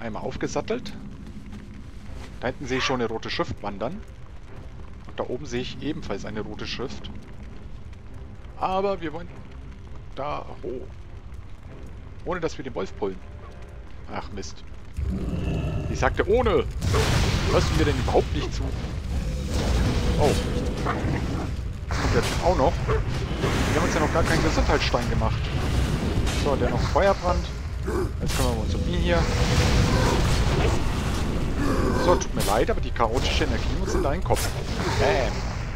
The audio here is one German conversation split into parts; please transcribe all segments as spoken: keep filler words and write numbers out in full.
einmal aufgesattelt. Da hinten sehe ich schon eine rote Schrift wandern. Und da oben sehe ich ebenfalls eine rote Schrift. Aber wir wollen da hoch. Ohne dass wir den Wolf pullen. Ach Mist. Ich sagte ohne. Hörst du mir denn überhaupt nicht zu? Oh. Das kommt jetzt auch noch. Wir haben uns ja noch gar keinen Gesundheitsstein gemacht. So, der noch Feuerbrand. Jetzt kümmern wir uns um ihn hier. So, tut mir leid, aber die chaotische Energie muss in deinen Kopf. Bam.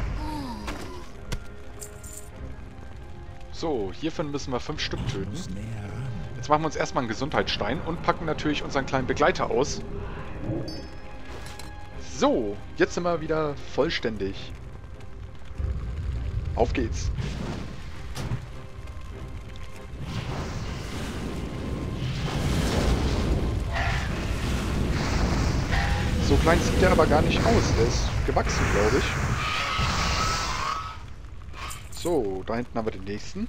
So, hiervon müssen wir fünf Stück töten. Jetzt machen wir uns erstmal einen Gesundheitsstein und packen natürlich unseren kleinen Begleiter aus. So, jetzt sind wir wieder vollständig. Auf geht's. So klein sieht der aber gar nicht aus. Der ist gewachsen, glaube ich. So, da hinten haben wir den nächsten.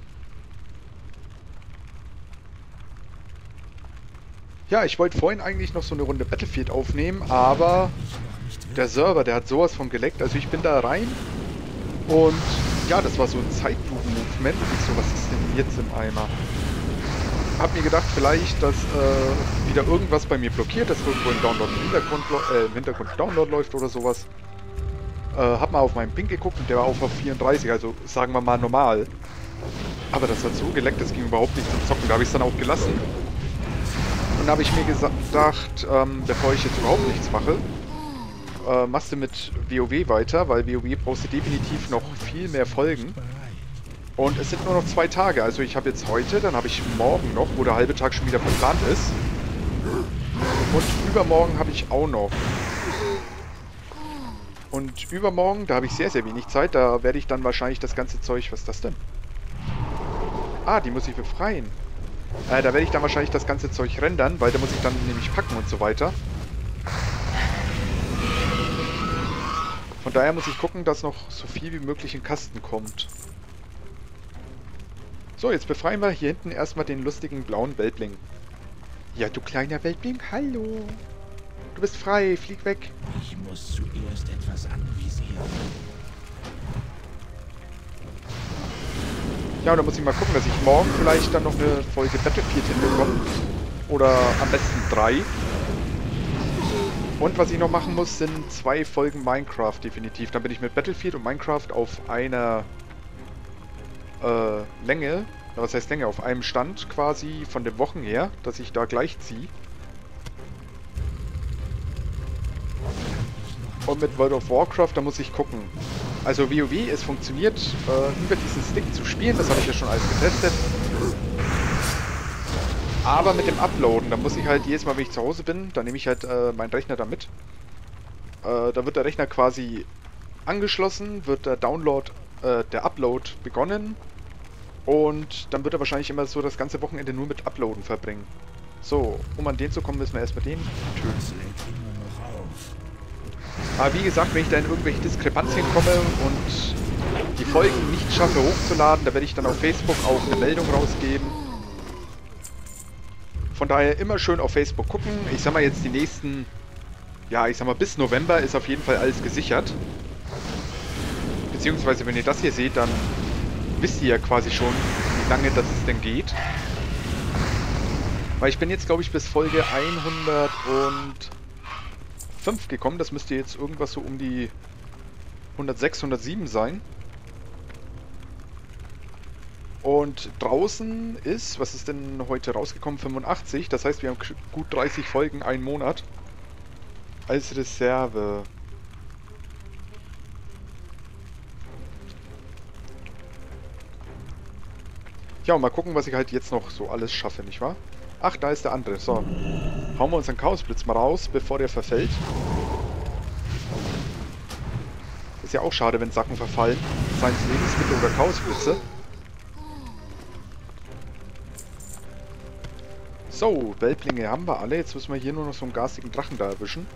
Ja, ich wollte vorhin eigentlich noch so eine Runde Battlefield aufnehmen, aber der Server, der hat sowas von geleckt. Also ich bin da rein und ja, das war so ein Zeitlupen-Movement. Ich so, was ist denn jetzt im Eimer? Hab mir gedacht, vielleicht, dass äh, wieder irgendwas bei mir blockiert, dass irgendwo im Download im Hintergrund, äh, im Hintergrund Download läuft oder sowas. Äh, hab mal auf meinen Ping geguckt und der war auch auf vierunddreißig, also sagen wir mal normal. Aber das hat so geleckt, das ging überhaupt nicht zum Zocken. Da habe ich es dann auch gelassen. Und da habe ich mir gedacht, ähm, bevor ich jetzt überhaupt nichts mache, äh, machst du mit WoW weiter, weil WoW brauchst du definitiv noch viel mehr Folgen. Und es sind nur noch zwei Tage, also ich habe jetzt heute, dann habe ich morgen noch, wo der halbe Tag schon wieder verplant ist. Und übermorgen habe ich auch noch. Und übermorgen, da habe ich sehr, sehr wenig Zeit, da werde ich dann wahrscheinlich das ganze Zeug, was ist das denn? Ah, die muss ich befreien. Äh, da werde ich dann wahrscheinlich das ganze Zeug rendern, weil da muss ich dann nämlich packen und so weiter. Von daher muss ich gucken, dass noch so viel wie möglich in Kasten kommt. So, jetzt befreien wir hier hinten erstmal den lustigen blauen Weltling. Ja, du kleiner Weltling, hallo. Du bist frei, flieg weg. Ich muss zuerst etwas anvisieren. Ja, und da muss ich mal gucken, dass ich morgen vielleicht dann noch eine Folge Battlefield hinbekomme. Oder am besten drei. Und was ich noch machen muss, sind zwei Folgen Minecraft definitiv. Dann bin ich mit Battlefield und Minecraft auf einer äh, Länge, was heißt Länge, auf einem Stand quasi von den Wochen her, dass ich da gleich ziehe. Und mit World of Warcraft, da muss ich gucken. Also WoW, es funktioniert, äh, über diesen Stick zu spielen, das habe ich ja schon alles getestet. Aber mit dem Uploaden, da muss ich halt jedes Mal, wenn ich zu Hause bin, dann nehme ich halt äh, meinen Rechner da mit. Äh, da wird der Rechner quasi angeschlossen, wird der Download, äh, der Upload begonnen. Und dann wird er wahrscheinlich immer so das ganze Wochenende nur mit Uploaden verbringen. So, um an den zu kommen, müssen wir erstmal den töten. Aber wie gesagt, wenn ich da in irgendwelche Diskrepanzien komme und die Folgen nicht schaffe hochzuladen, da werde ich dann auf Facebook auch eine Meldung rausgeben. Von daher immer schön auf Facebook gucken. Ich sag mal jetzt die nächsten, ja ich sag mal bis November ist auf jeden Fall alles gesichert. Beziehungsweise wenn ihr das hier seht, dann wisst ihr ja quasi schon, wie lange das denn geht. Weil ich bin jetzt glaube ich bis Folge hundertfünf gekommen. Das müsste jetzt irgendwas so um die hundertsechs, hundertsieben sein. Und draußen ist, was ist denn heute rausgekommen? fünfundachtzig. Das heißt, wir haben gut dreißig Folgen, einen Monat. Als Reserve. Ja, und mal gucken, was ich halt jetzt noch so alles schaffe, nicht wahr? Ach, da ist der andere. So. Hauen wir unseren Chaosblitz mal raus, bevor der verfällt. Ist ja auch schade, wenn Sachen verfallen. Seien es Lebensmittel oder Chaosblitze. So, Weltlinge haben wir alle. Jetzt müssen wir hier nur noch so einen garstigen Drachen da erwischen.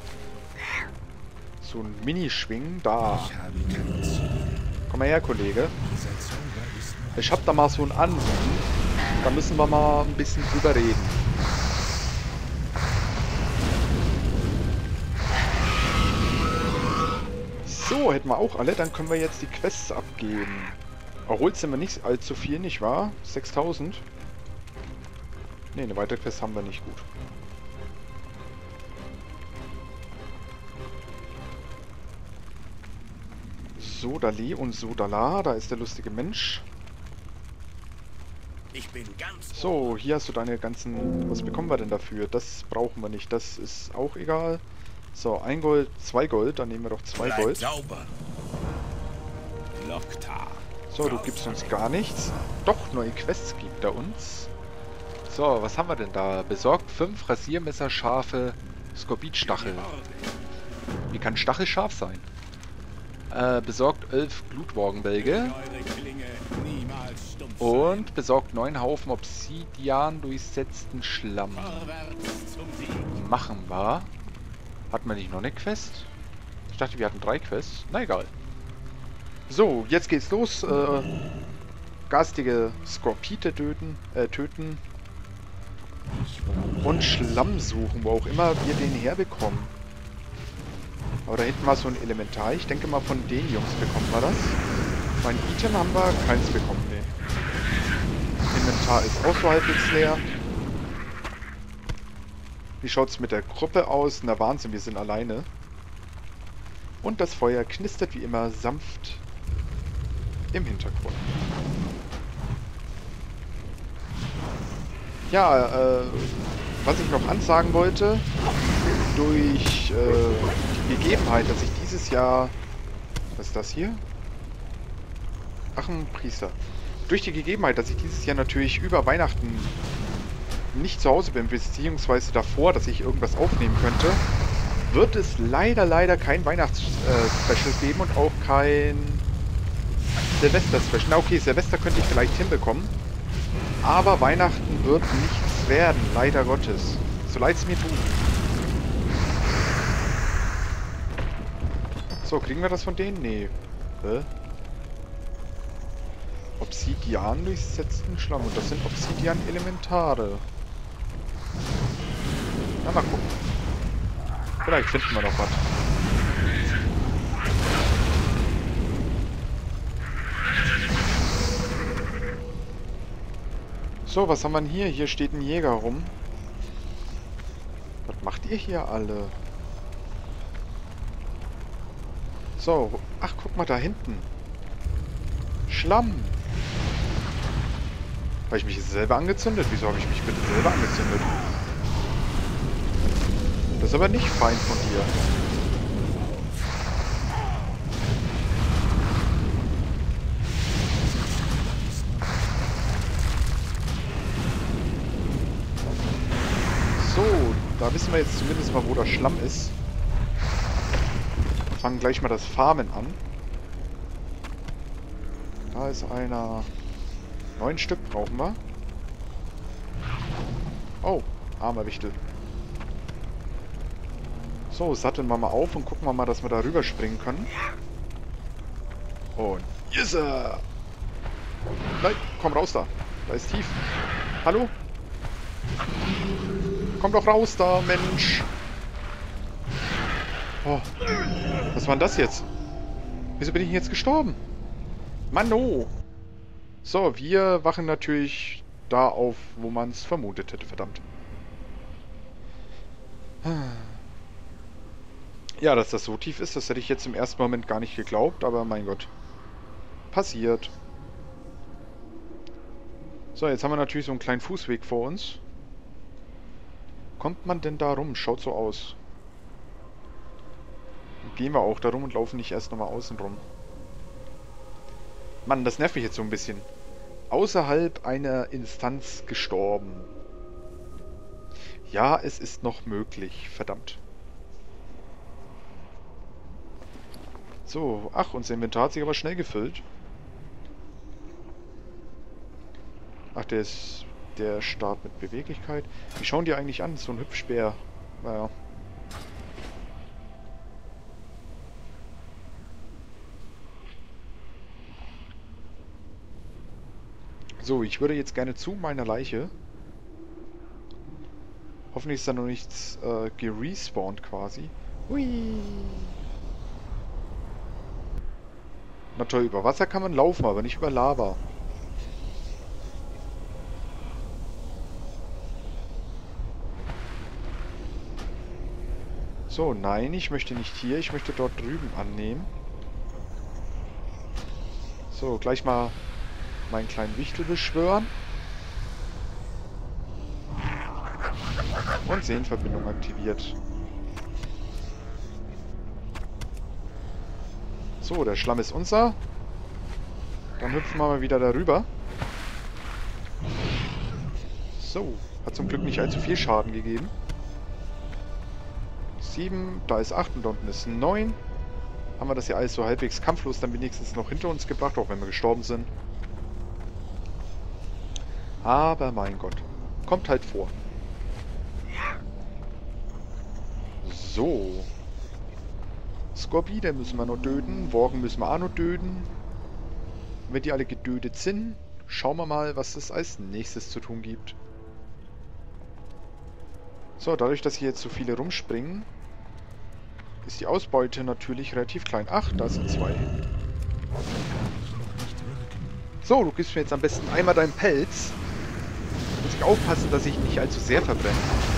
So ein Minischwing. Da. Komm mal her, Kollege. Ich hab da mal so ein Anliegen. Da müssen wir mal ein bisschen drüber reden. So, hätten wir auch alle. Dann können wir jetzt die Quests abgeben. Erholt sind wir nicht allzu viel, nicht wahr? sechstausend. Ne, eine weitere Quest haben wir nicht. Gut. Sodali und Sodala. Da ist der lustige Mensch. Ich bin ganz So, hier hast du deine ganzen... Was bekommen wir denn dafür? Das brauchen wir nicht. Das ist auch egal. So, ein Gold, zwei Gold. Dann nehmen wir doch zwei Bleib Gold. sauber. Loktar. So, du gibst uns gar nichts. Doch, neue Quests gibt er uns. So, was haben wir denn da? Besorgt fünf Rasiermesser, scharfe Skorbitstachel. Wie kann Stachel scharf sein? Äh, besorgt elf Blutworgenbälge. Und besorgt neun Haufen Obsidian durchsetzten Schlamm. Machen wir. Hatten wir nicht noch eine Quest? Ich dachte, wir hatten drei Quests. Na egal. So, jetzt geht's los. Äh, garstige Skorpite töten, äh, töten. Und Schlamm suchen, wo auch immer wir den herbekommen. Aber da hinten war so ein Elementar. Ich denke mal, von den Jungs bekommen wir das. Mein Item haben wir keins bekommen, nee. Inventar ist auch so halbwegs leer. Wie schaut's mit der Gruppe aus? Na Wahnsinn, wir sind alleine. Und das Feuer knistert wie immer sanft im Hintergrund. Ja, äh, was ich noch ansagen wollte, durch äh, die Gegebenheit, dass ich dieses Jahr... Was ist das hier? Ach, ein Priester. Durch die Gegebenheit, dass ich dieses Jahr natürlich über Weihnachten nicht zu Hause bin, beziehungsweise davor, dass ich irgendwas aufnehmen könnte, wird es leider, leider kein Weihnachts-Special geben und auch kein Silvester-Special. Na okay, Silvester könnte ich vielleicht hinbekommen, aber Weihnachten wird nichts werden, leider Gottes. So leid es mir tut. So, kriegen wir das von denen? Nee. Hä? Obsidian durchsetzten Schlamm. Und das sind Obsidian-Elementare. Na, mal gucken. Vielleicht finden wir noch was. So, was haben wir denn hier? Hier steht ein Jäger rum. Was macht ihr hier alle? So, ach, guck mal da hinten. Schlamm. Habe ich mich selber angezündet? Wieso habe ich mich bitte selber angezündet? Das ist aber nicht fein von dir. So, da wissen wir jetzt zumindest mal, wo der Schlamm ist. Fangen gleich mal das Farmen an. Da ist einer. Neun Stück brauchen wir. Oh, armer Wichtel. So, satteln wir mal auf und gucken wir mal, dass wir da rüber springen können. Und yes! Nein, komm raus da. Da ist tief. Hallo? Komm doch raus da, Mensch. Oh, was war denn das jetzt? Wieso bin ich jetzt gestorben? Mann, oh. So, wir wachen natürlich da auf, wo man es vermutet hätte, verdammt. Ja, dass das so tief ist, das hätte ich jetzt im ersten Moment gar nicht geglaubt, aber mein Gott. Passiert. So, jetzt haben wir natürlich so einen kleinen Fußweg vor uns. Kommt man denn da rum? Schaut so aus. Gehen wir auch da rum und laufen nicht erst nochmal außen rum. Mann, das nervt mich jetzt so ein bisschen. Außerhalb einer Instanz gestorben. Ja, es ist noch möglich. Verdammt. So, ach, unser Inventar hat sich aber schnell gefüllt. Ach, der ist der Stab mit Beweglichkeit. Wie schauen die eigentlich an? So ein Hüpfspeer. Naja. So, ich würde jetzt gerne zu meiner Leiche. Hoffentlich ist da noch nichts äh, gerespawnt quasi. Hui. Na toll, über Wasser kann man laufen, aber nicht über Lava. So, nein, ich möchte nicht hier. Ich möchte dort drüben annehmen. So, gleich mal meinen kleinen Wichtel beschwören. Und Sehenverbindung aktiviert. So, der Schlamm ist unser. Dann hüpfen wir mal wieder darüber. So, hat zum Glück nicht allzu viel Schaden gegeben. sieben, da ist acht und da unten ist neun. Haben wir das ja alles so halbwegs kampflos dann wenigstens noch hinter uns gebracht, auch wenn wir gestorben sind. Aber mein Gott, kommt halt vor. So. Skorpide müssen wir noch töten. Worgen müssen wir auch noch töten. Wenn die alle getötet sind, schauen wir mal, was es als nächstes zu tun gibt. So, dadurch, dass hier jetzt so viele rumspringen, ist die Ausbeute natürlich relativ klein. Ach, da sind zwei. So, du gibst mir jetzt am besten einmal deinen Pelz. Muss ich aufpassen, dass ich nicht allzu sehr verbrenne.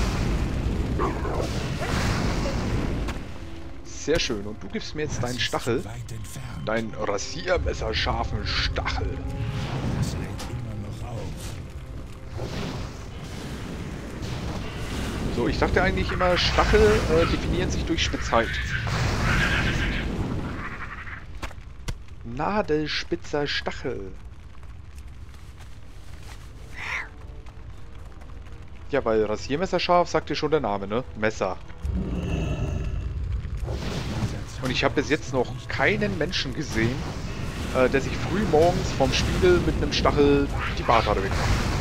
Sehr schön. Und du gibst mir jetzt deinen Stachel. Deinen rasiermesserscharfen Stachel. Das hält immer noch auf. So, ich dachte eigentlich immer, Stachel äh, definieren sich durch Spitzheit. Nadelspitzer Stachel. Ja, weil rasiermesserscharf sagt dir schon der Name, ne? Messer. Und ich habe bis jetzt noch keinen Menschen gesehen, äh, der sich früh morgens vom Spiegel mit einem Stachel die Barthaare wegmacht.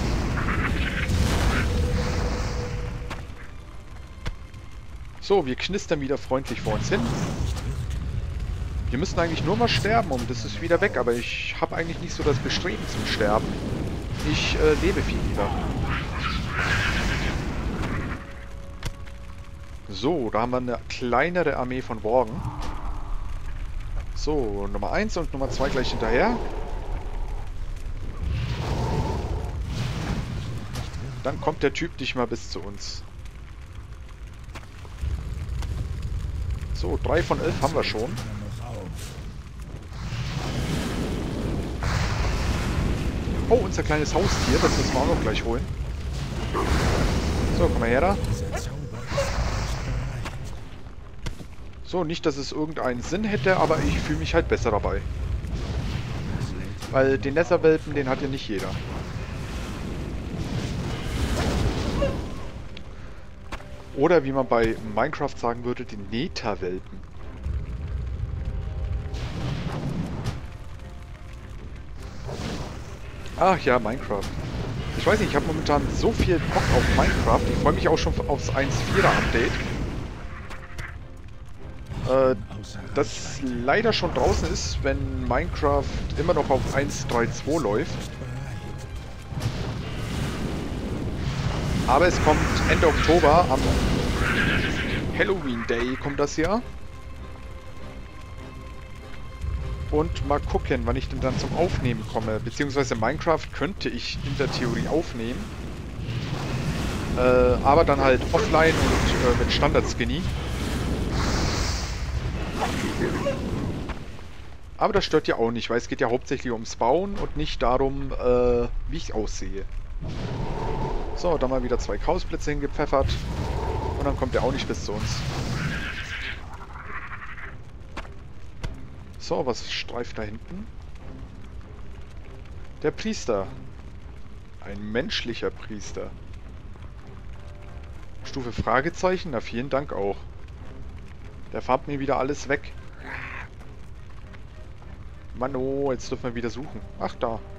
So, wir knistern wieder freundlich vor uns hin. Wir müssen eigentlich nur mal sterben und das ist wieder weg, aber ich habe eigentlich nicht so das Bestreben zum Sterben. Ich äh, lebe viel lieber. So, da haben wir eine kleinere Armee von Worgen. So, Nummer eins und Nummer zwei gleich hinterher. Dann kommt der Typ nicht mal bis zu uns. So, drei von elf haben wir schon. Oh, unser kleines Haustier, das müssen wir auch noch gleich holen. So, komm mal her da. So, nicht, dass es irgendeinen Sinn hätte, aber ich fühle mich halt besser dabei. Weil den Netherwelpen, den hat ja nicht jeder. Oder wie man bei Minecraft sagen würde, den Netherwelpen. Ach ja, Minecraft. Ich weiß nicht, ich habe momentan so viel Bock auf Minecraft. Ich freue mich auch schon aufs eins Punkt vierer Update. Äh, das leider schon draußen ist, wenn Minecraft immer noch auf eins Punkt zweiunddreißig läuft. Aber es kommt Ende Oktober, am Halloween Day kommt das ja. Und mal gucken, wann ich denn dann zum Aufnehmen komme. Beziehungsweise Minecraft könnte ich in der Theorie aufnehmen. Äh, aber dann halt offline und äh, mit Standard-Skinny. Aber das stört ja auch nicht, weil es geht ja hauptsächlich ums Bauen und nicht darum, äh, wie ich aussehe. So, dann mal wieder zwei Chaosblitze hingepfeffert. Und dann kommt der auch nicht bis zu uns. So, was streift da hinten? Der Priester. Ein menschlicher Priester. Stufe Fragezeichen? Na, vielen Dank auch. Der farbt mir wieder alles weg. Mann, oh, jetzt dürfen wir wieder suchen. Ach, da.